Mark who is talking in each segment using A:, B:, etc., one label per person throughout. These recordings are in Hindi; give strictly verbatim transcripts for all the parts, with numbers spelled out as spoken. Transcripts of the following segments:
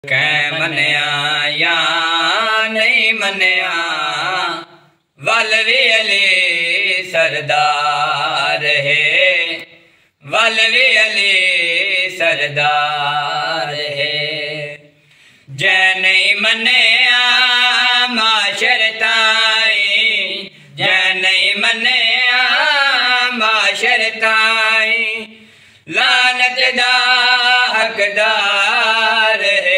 A: कै मनिया या नहीं मनिया वल वी अली सरदार है, वल वी अली सरदार है। जै नहीं मनिया माशर ताई, जै नहीं मनिया माशर ताई लानत दा हकदार है।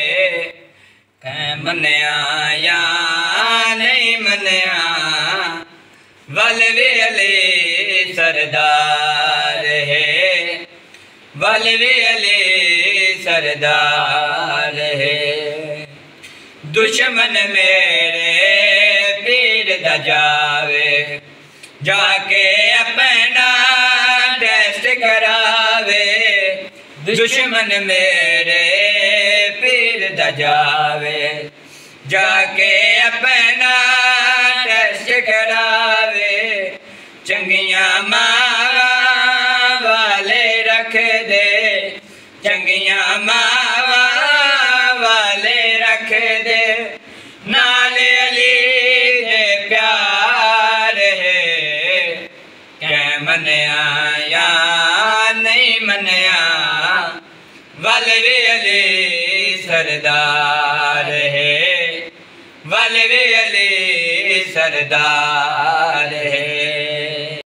A: कै मनिया या नहीं मनिया वल वी अली सरदार है, वल वी अली सरदार है। दुश्मन मेरे पीर दा जावे, जाके अपना टेस्ट करावे। दुश्मन मेरे पीर दा जावे, जाके अपना टेस्ट करावे। चंगिया मावा वाले रख दे, चंगिया मावा वाले रख दे। नाल अली दे प्यार है। कै मनिया या नहीं मनिया वल वी अली सरदार है, वल वी अली सरदार है।